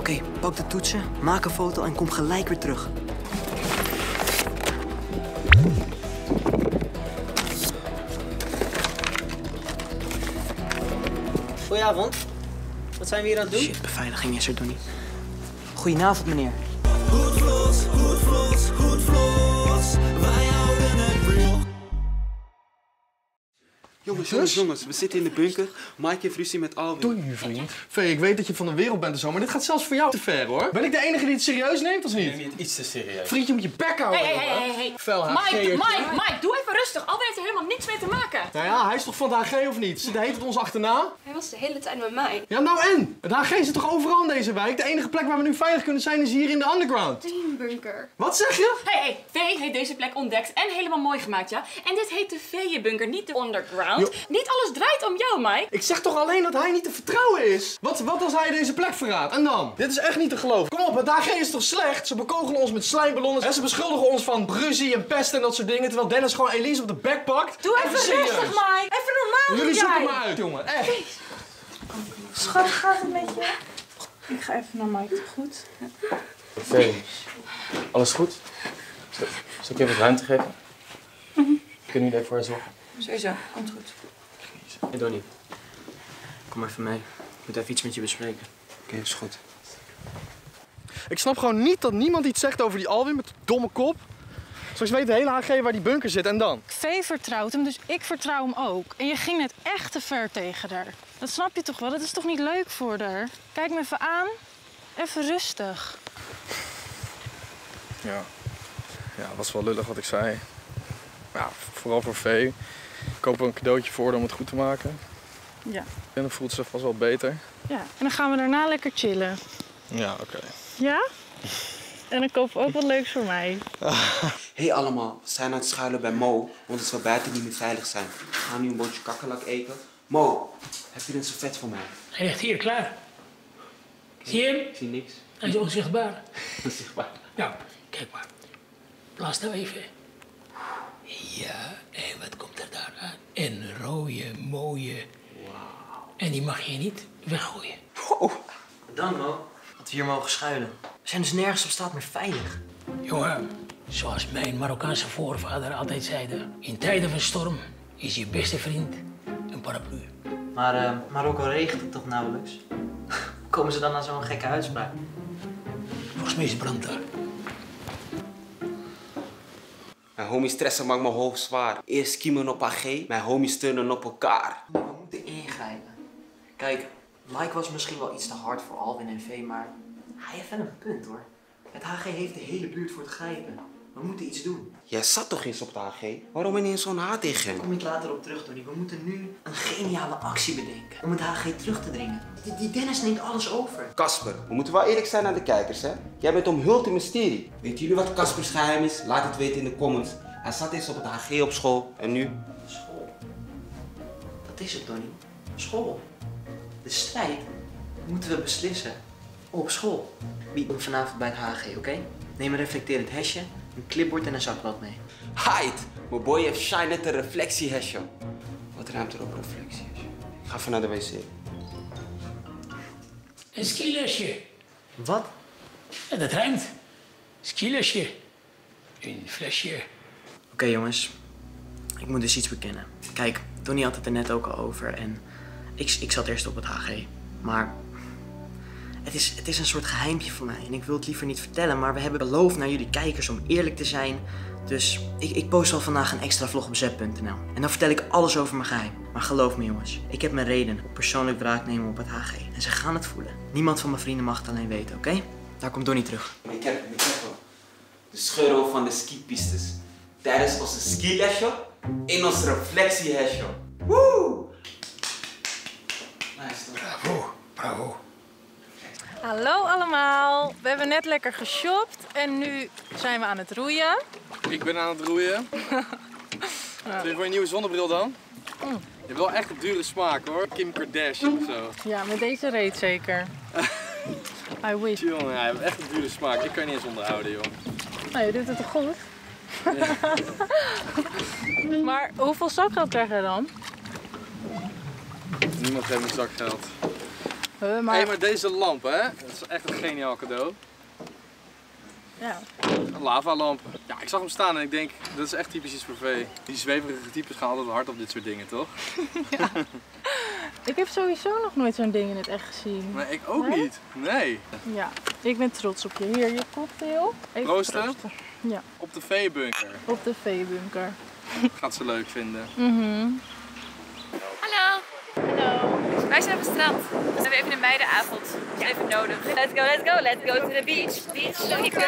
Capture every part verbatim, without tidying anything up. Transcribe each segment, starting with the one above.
okay, pak de toetsen, maak een foto en kom gelijk weer terug. Goedenavond. Wat zijn we hier aan het doen? Shit, beveiliging is er, Donnie. Goedenavond, meneer. Goed vlogs, goed vlogs, goed vlogs. Wij houden het real. Jongens, jongens, jongens, we zitten in de bunker. Mike heeft ruzie met Alwin. Doe je, vriend. Vee, ik weet dat je van de wereld bent en zo, maar dit gaat zelfs voor jou te ver, hoor. Ben ik de enige die het serieus neemt, of niet? Ik neem het iets te serieus. Vriendje, moet je bek houden, Hé, hé, hé, hé. Fel Mike, H G'ertje. Mike, Mike, doe even rustig. Alwin heeft er helemaal niks mee te maken. Nou ja, hij is toch van het H G of niet? Zit de hele tijd ons achterna? Hij was de hele tijd met mij. Ja, nou en? Het H G zit toch overal in deze wijk? De enige plek waar we nu veilig kunnen zijn is hier in de underground. Teambunker. Wat zeg je? Hé, hey, hey, Vee heeft deze plek ontdekt en helemaal mooi gemaakt, ja? En dit heet de Veeënbunker, niet de underground. Jo. Niet alles draait om jou, Mike. Ik zeg toch alleen dat hij niet te vertrouwen is? Wat, wat als hij deze plek verraadt? En dan? Dit is echt niet te geloven. Kom op, het H G is toch slecht? Ze bekogelen ons met slijmballonnen en ze beschuldigen ons van ruzie en pest en dat soort dingen. Terwijl Dennis gewoon Elise op de bek pakt. Doe even, serieus. rustig, Mike. Even normaal, Jullie jij. zoeken me uit, jongen. Echt. Schat, gaat het met je? Ik ga even naar Mike toe, goed? Vee, alles goed? Zal ik je even wat ruimte geven? Mm-hmm. Kunnen jullie ervoor zorgen? Sowieso, komt goed. Hé, hey, Donnie. Kom even mee. Ik moet even iets met je bespreken. Oké, okay, is goed. Ik snap gewoon niet dat niemand iets zegt over die Alwin met de domme kop. Straks weet de hele H G waar die bunker zit en dan? Vee vertrouwt hem, dus ik vertrouw hem ook. En je ging net echt te ver tegen haar. Dat snap je toch wel? Dat is toch niet leuk voor haar? Kijk me even aan. Even rustig. Ja. Ja, dat was wel lullig wat ik zei. Ja, vooral voor Vee. Ik koop er een cadeautje voor om het goed te maken. Ja. En dan voelt ze vast wel beter. Ja, en dan gaan we daarna lekker chillen. Ja, oké. Okay. Ja? En dan kopen we ook wat leuks voor mij. Hey allemaal, we zijn aan het schuilen bij Mo, want het zal buiten niet meer veilig zijn. We gaan nu een bordje kakkerlak eten. Mo, heb je een servet voor mij? Hij ligt hier klaar. Zie je hem? Ik zie niks. Hij is onzichtbaar. Onzichtbaar. Nou, kijk maar. Blaas nou even. Ja, en wat komt er daar aan? Een rode, mooie. Wauw. En die mag je niet weggooien. Wow. Dan, Mo, dat we hier mogen schuilen. We zijn dus nergens op straat meer veilig. Jongen, zoals mijn Marokkaanse voorvader altijd zeiden. In tijden van storm is je beste vriend een paraplu. Maar uh, Marokko regent het toch nauwelijks? Hoe komen ze dan aan zo'n gekke uitspraak? Volgens mij is het brand daar. Mijn homies stressen maakt me hoofd zwaar. Eerst kiemen op H G, mijn homies steunen op elkaar. We moeten ingrijpen. Kijk, Mike was misschien wel iets te hard voor Alwin en Vee, maar hij heeft wel een punt, hoor. Het H G heeft de hele buurt voor het grijpen. We moeten iets doen. Jij zat toch eens op de H G? Waarom ineens zo'n haat tegen Daar hem? kom ik later op terug, Donnie. We moeten nu een geniale actie bedenken om het H G terug te dringen. Die, die Dennis neemt alles over. Casper, we moeten wel eerlijk zijn aan de kijkers, hè? Jij bent omhuld in mysterie. Weten jullie wat Caspers geheim is? Laat het weten in de comments. Hij zat eens op het H G op school en nu? School. Dat is het, Donnie. School. De strijd moeten we beslissen op school. Meet me vanavond bij het H G, oké? Okay? Neem een reflecterend hesje, een clipboard en een zakblad mee. Hide! Mijn boy heeft shine net een reflectiehesje. Wat ruimt er op reflectiehesje? Ik ga even naar de wc. Een skilesje. Wat? Ja, dat ruimt. Skilesje. Een flesje. Oké, okay, jongens. Ik moet dus iets bekennen. Kijk, Donnie had het er net ook al over en ik, ik zat eerst op het H G. Maar het is, het is een soort geheimpje voor mij en ik wil het liever niet vertellen, maar we hebben beloofd naar jullie kijkers om eerlijk te zijn. Dus ik, ik post wel vandaag een extra vlog op zep punt n l. En dan vertel ik alles over mijn geheim. Maar geloof me, jongens, ik heb mijn reden op persoonlijk wraak nemen op het H G. En ze gaan het voelen. Niemand van mijn vrienden mag het alleen weten, oké? Okay? Daar komt Donnie terug. Ik heb het, ik heb het. De scheuren van de skipistes. Tijdens onze skilesje in ons reflectiehesje. Woe! Nice, toch? Bravo, bravo. Hallo allemaal. We hebben net lekker geshopt en nu zijn we aan het roeien. Ik ben aan het roeien. Wat je voor je nieuwe zonnebril dan? Mm. Je hebt wel echt een dure smaak, hoor. Kim Kardashian of zo. Ja, met deze reet zeker. I wish. Jongen, hij heeft echt een dure smaak. Ik kan je niet eens onderhouden, joh. Nou, je doet het toch goed? Ja. Maar hoeveel zakgeld krijg je dan? Niemand geeft me zakgeld. Huh, Hé, maar... hey, maar deze lamp, hè? Dat is echt een geniaal cadeau. Ja. Een lavalamp. Ja, ik zag hem staan en ik denk, dat is echt typisch iets voor V. Die zweverige types gaan altijd hard op dit soort dingen, toch? Ja. Ik heb sowieso nog nooit zo'n ding in het echt gezien. Maar ik ook Nee? niet. Nee. Ja, ik ben trots op je. Hier, je cocktail. Even Proosten? proosten. Ja, Op de V-bunker. op de V-bunker. Gaat ze leuk vinden. Mhm. Hallo. Hallo. Wij zijn op het strand. We hebben even een meidenavond. Dat is even nodig. Let's go, let's go, let's go to the beach. Beach, lekker.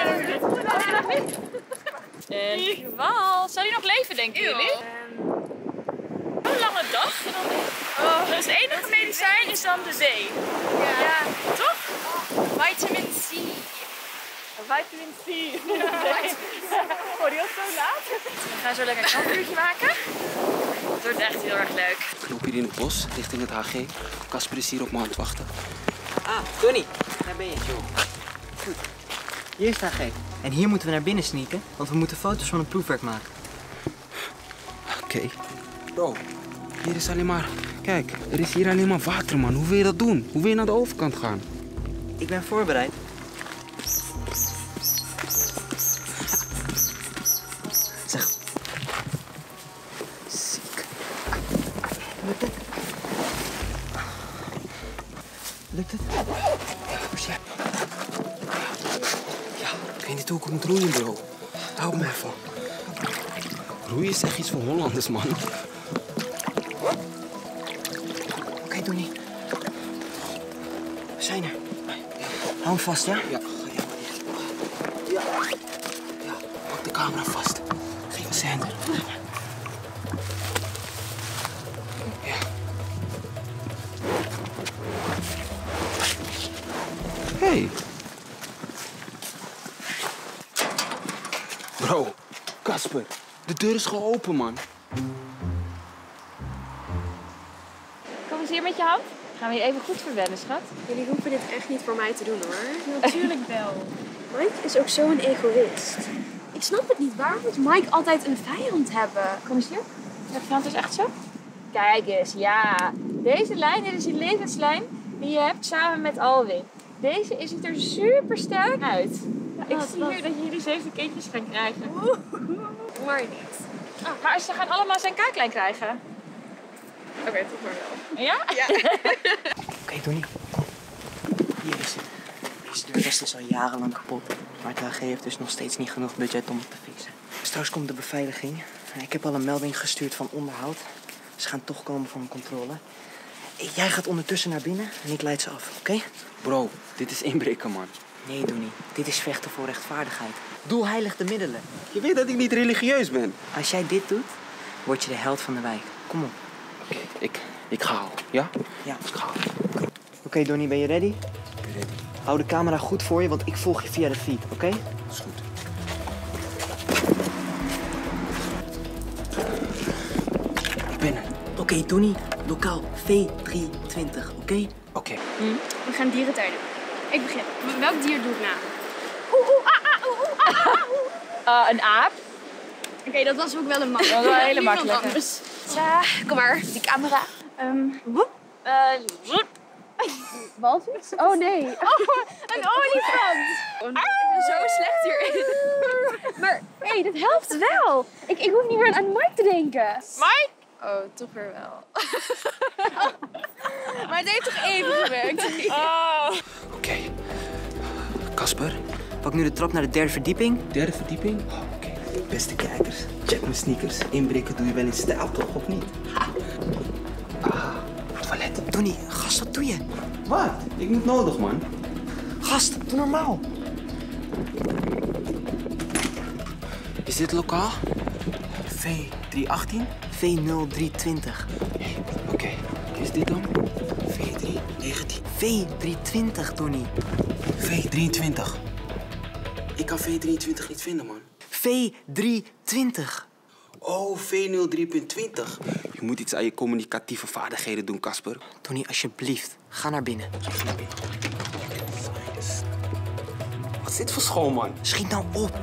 En in ieder geval, zou die nog leven, denken jullie? Een lange dag. En dan... oh, dus het enige medicijn is dan de zee. Ja, ja toch? Vitamin C. Vitamin C. Oh, die was zo laat. We gaan zo lekker een kampuurtje maken. Het wordt echt heel erg leuk. Ik loop hier in het bos, richting het H G. Casper is hier op me aan het wachten. Ah, Tony, daar ben je, joh. Goed. Hier is het H G. En hier moeten we naar binnen sneaken, want we moeten foto's van het proefwerk maken. Oké. Okay. Bro, hier is alleen maar... Kijk, er is hier alleen maar water, man. Hoe wil je dat doen? Hoe wil je naar de overkant gaan? Ik ben voorbereid. Zeg. Ziek. Lukt het? Lukt het? Ja, ik weet niet hoe ik moet roeien, bro. Hou me even. Roeien is echt iets voor Hollanders, man. Oké, okay, doe niet. We zijn er. Hou hem vast, ja? Ja. Ja. Ja, pak de camera vast. Geef een zender. Ja. Hey. Bro, Casper, de deur is gewoon open, man. Kom eens hier met je hand. Gaan we je even goed verwennen, schat? Jullie hoeven dit echt niet voor mij te doen, hoor. Natuurlijk wel. Mike is ook zo'n egoïst. Ik snap het niet. Waarom moet Mike altijd een vijand hebben? Kom eens hier. Dat is echt zo? Kijk eens, ja. Deze lijn, dit is die levenslijn die je hebt samen met Alwin. Deze is ziet er super sterk uit. Ja, ik Wat, zie wat? hier dat jullie zeven kindjes gaan krijgen. Maar niet. Ah, maar ze gaan allemaal zijn kaaklijn krijgen. Oké, okay, toch maar wel. Ja? Ja. Oké, okay, doe niet. Hier is het. Deze deurrest is al jarenlang kapot. Maar het H G heeft dus nog steeds niet genoeg budget om het te fixen. Straks komt de beveiliging. Ik heb al een melding gestuurd van onderhoud. Ze gaan toch komen voor een controle. Jij gaat ondertussen naar binnen en ik leid ze af, oké? Okay? Bro, dit is inbreken, man. Nee, doe niet. Dit is vechten voor rechtvaardigheid. Doel heiligt de middelen. Je weet dat ik niet religieus ben. Als jij dit doet, word je de held van de wijk. Kom op. Oké, okay, ik, ik ga al. Ja? Ja. Ik ga al. Oké, okay, Donnie, ben je ready? Ready. Hou de camera goed voor je, want ik volg je via de feed, oké? Okay? Is goed. Ik ben er. Oké, okay, Donnie. Lokaal V driehonderdtwintig, oké? Okay? Oké. Okay. Mm. We gaan dierentuin doen. Ik begin. Welk dier doe ik na? Oeh, oeh, ah, ah, oeh, oeh, ah, ah, oeh. Uh, een aap. Oké, okay, dat was ook wel een Dat was wel een hele makkelijke. Ja, kom maar. Die camera. Um, woep. Uh, woep. Walvis? Oh nee. Oh, een olifant. Oh, ik ben zo slecht hierin. Maar hé, hey, dit helpt wel. Ik, ik hoef niet meer aan Mike te denken. Mike? Oh, toch weer wel. Maar het heeft toch even gewerkt? Oh. Oké. Okay. Casper? Pak nu de trap naar de derde verdieping. Derde verdieping? Oh, oké. Okay. Beste kijkers, check mijn sneakers. Inbreken doe je wel in stijl, toch? Of niet? Ha. Ah, toilet. Donnie, gast, wat doe je? Wat? Ik moet nodig, man. Gast, doe normaal. Is dit lokaal? V driehonderdachttien? V nul driehonderdtwintig. Oké, okay. Is dit dan? V driehonderdnegentien. V driehonderdtwintig, Donnie. V drieëntwintig. Ik kan V drieëntwintig niet vinden, man. V driehonderdtwintig. Oh, V nul drie punt twintig. Je moet iets aan je communicatieve vaardigheden doen, Casper. Donnie, alsjeblieft. Ga naar binnen. Ga naar binnen. Wat is dit voor school, man? Schiet nou op.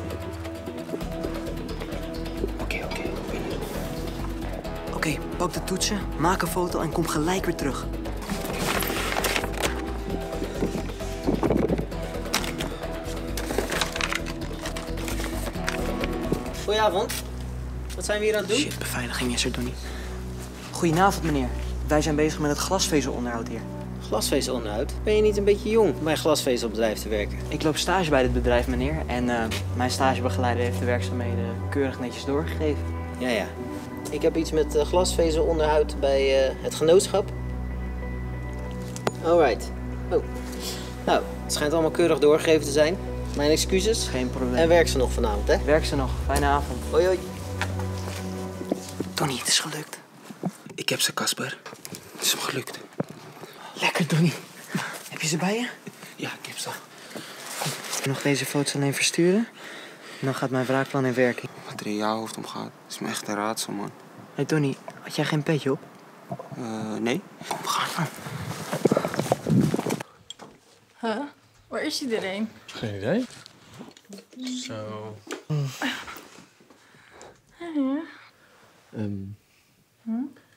Oké, oké. Okay, binnen. Oké, okay, pak de toetsen, maak een foto en kom gelijk weer terug. Goedenavond. Wat zijn we hier aan het doen? Shit, beveiliging is er, Donnie. Goedenavond, meneer. Wij zijn bezig met het glasvezelonderhoud hier. Glasvezelonderhoud? Ben je niet een beetje jong om bij een glasvezelbedrijf te werken? Ik loop stage bij dit bedrijf, meneer. En uh, mijn stagebegeleider heeft de werkzaamheden keurig netjes doorgegeven. Ja, ja. Ik heb iets met uh, glasvezelonderhoud bij uh, het genootschap. Alright. Oh. Nou, het schijnt allemaal keurig doorgegeven te zijn. Mijn excuses. Geen probleem. En werk ze nog vanavond, hè? Werk ze nog. Fijne avond. Hoi, hoi. Donnie, het is gelukt. Ik heb ze, Casper. Het is hem gelukt. Lekker, Donnie. Heb je ze bij je? Ja, ik heb ze. Nog deze foto's alleen versturen? En dan gaat mijn wraakplan in werking. Wat er in jouw hoofd omgaat, is me echt een raadsel, man. Hé, hey, Donnie, had jij geen petje op? Uh, nee. Kom, we gaan. Huh? Waar is iedereen? Geen idee. Zo. Ja. Um. Hm?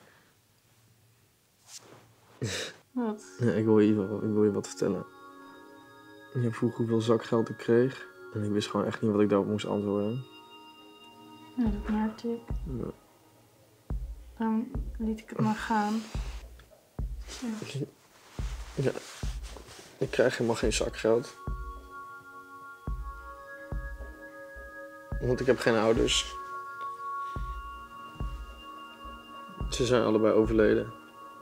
Wat? Ja, ik, wil je, ik wil je wat vertellen. Je vroeg hoeveel zakgeld ik kreeg. En ik wist gewoon echt niet wat ik daarop moest antwoorden. Ja, dat merkte ik. Ja. Dan liet ik het maar gaan. Ja. Ja. Ik krijg helemaal geen zakgeld. Want ik heb geen ouders. Ze zijn allebei overleden.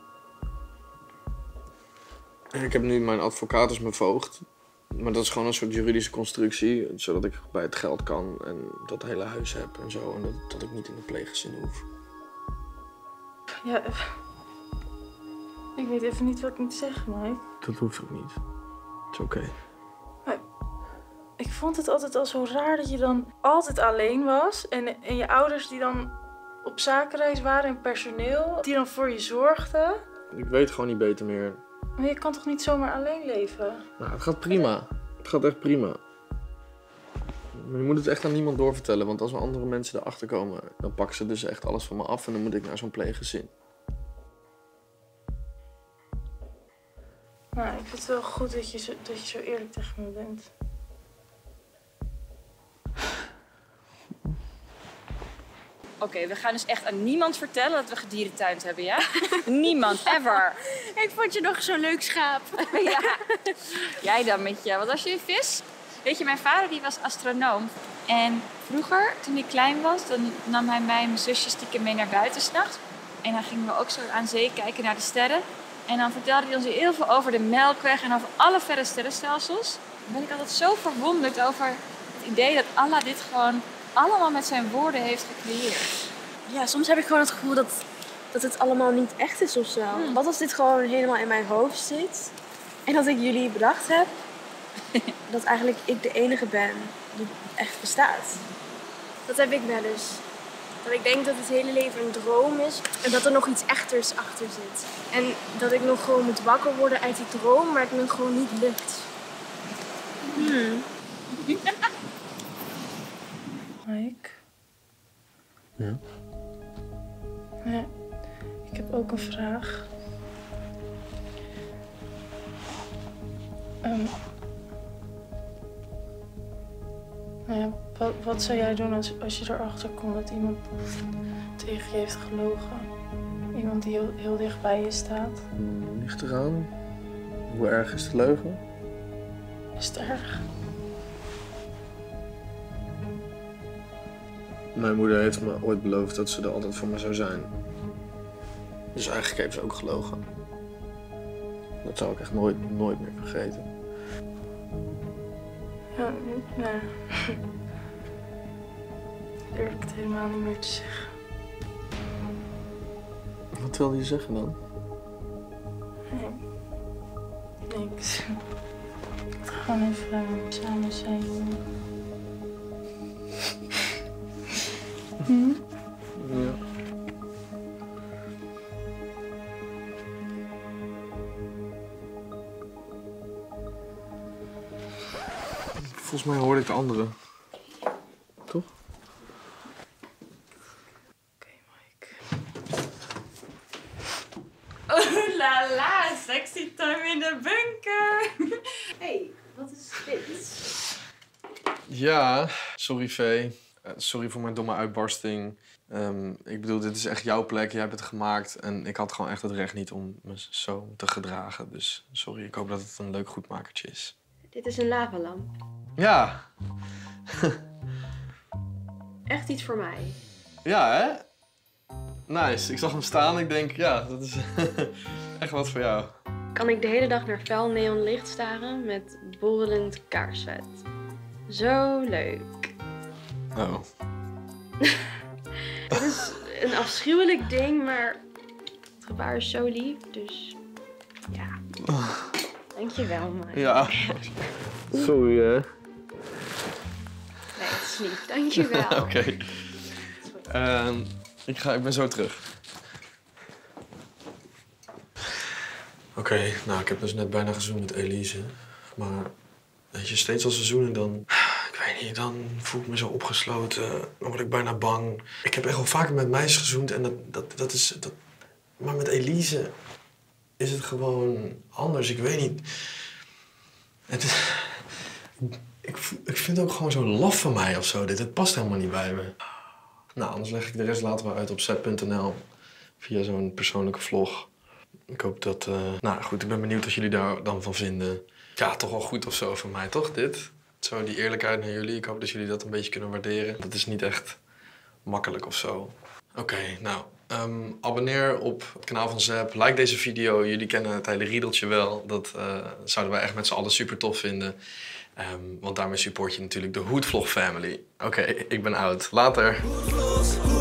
En ik heb nu mijn advocaat als mijn voogd. Maar dat is gewoon een soort juridische constructie. Zodat ik bij het geld kan en dat hele huis heb en zo. En dat, dat ik niet in de pleeggezin hoef. Ja, ik weet even niet wat ik moet zeggen, Mike. Dat hoeft ook niet. Het is oké. Okay. Maar ik vond het altijd al zo raar dat je dan altijd alleen was. En, en je ouders die dan op zakenreis waren en personeel, die dan voor je zorgden. Ik weet gewoon niet beter meer. Maar je kan toch niet zomaar alleen leven? Nou, het gaat prima. Het gaat echt prima. Maar je moet het echt aan niemand doorvertellen, want als er andere mensen erachter komen, dan pakken ze dus echt alles van me af en dan moet ik naar zo'n pleeggezin. Nou, ik vind het wel goed dat je zo, dat je zo eerlijk tegen me bent. Oké, okay, we gaan dus echt aan niemand vertellen dat we gedierentuind hebben, ja? Niemand, ever. Ik vond je nog zo'n leuk schaap. Ja. Jij dan met je, wat was je, vis? Weet je, mijn vader die was astronoom. En vroeger, toen ik klein was, dan nam hij mij en mijn zusje stiekem mee naar buiten 's nachts. En dan gingen we ook zo aan zee kijken naar de sterren. En dan vertelde hij ons heel veel over de Melkweg en over alle verre sterrenstelsels. Dan ben ik altijd zo verwonderd over het idee dat Allah dit gewoon allemaal met zijn woorden heeft gecreëerd. Ja, soms heb ik gewoon het gevoel dat, dat het allemaal niet echt is of zo. Hmm. Wat als dit gewoon helemaal in mijn hoofd zit en dat ik jullie bedacht heb dat eigenlijk ik de enige ben die echt bestaat. Dat heb ik wel eens. Dat ik denk dat het hele leven een droom is en dat er nog iets echters achter zit. En dat ik nog gewoon moet wakker worden uit die droom, maar het me gewoon niet lukt. Hmm. Mike? Ja? Ja, ik heb ook een vraag. Um, nou ja, wat, wat zou jij doen als, als je erachter komt dat iemand tegen je heeft gelogen? Iemand die heel, heel dicht bij je staat? Hmm, ligt eraan. Hoe erg is de leugen? Is het erg? Mijn moeder heeft me ooit beloofd dat ze er altijd voor me zou zijn. Dus eigenlijk heeft ze ook gelogen. Dat zou ik echt nooit, nooit meer vergeten. Ja, nee. Ik durf het helemaal niet meer te zeggen. Wat wilde je zeggen dan? Nee. Niks. We gaan even uh, samen zijn. Hm? Ja. Volgens mij hoorde ik de andere. Toch? Oké, Mike. Oh la la, sexy time in de bunker. Hé, hey, wat is dit? Ja, sorry Vee. Uh, sorry voor mijn domme uitbarsting. Um, ik bedoel, dit is echt jouw plek. Jij hebt het gemaakt. En ik had gewoon echt het recht niet om me zo te gedragen. Dus sorry, ik hoop dat het een leuk goedmakertje is. Dit is een lavalamp. Ja. Echt iets voor mij. Ja, hè? Nice. Ik zag hem staan en ik denk, ja, dat is echt wat voor jou. Kan ik de hele dag naar fel neonlicht staren met borrelend kaarsvet. Zo leuk. Oh. Het is een afschuwelijk ding, maar het gebaar is zo lief, dus ja. Dankjewel, man. Ja. Sorry, hè? Nee, het is lief. Dankjewel. Oké. Okay. Uh, ik, ga, ik ben zo terug. Oké, okay, nou, ik heb dus net bijna gezoend met Elise. Maar weet je, steeds als we zoenen, dan... Ik weet niet, dan voel ik me zo opgesloten. Dan word ik bijna bang. Ik heb echt wel vaker met meisjes gezoend en dat, dat, dat is... Dat... Maar met Elise is het gewoon anders. Ik weet niet. Het is... Ik, ik vind het ook gewoon zo laf van mij of zo. Dit. Het past helemaal niet bij me. Nou, anders leg ik de rest later wel uit op zet punt n l. Via zo'n persoonlijke vlog. Ik hoop dat... Uh... Nou goed, ik ben benieuwd wat jullie daar dan van vinden. Ja, toch wel goed of zo van mij, toch, dit? Zo, die eerlijkheid naar jullie. Ik hoop dat jullie dat een beetje kunnen waarderen. Dat is niet echt makkelijk of zo. Oké, okay, nou... Um, abonneer op het kanaal van Zep. Like deze video. Jullie kennen het hele riedeltje wel. Dat uh, zouden wij echt met z'n allen super tof vinden. Um, want daarmee support je natuurlijk de Hoedvlog family. Oké, okay, ik ben out. Later.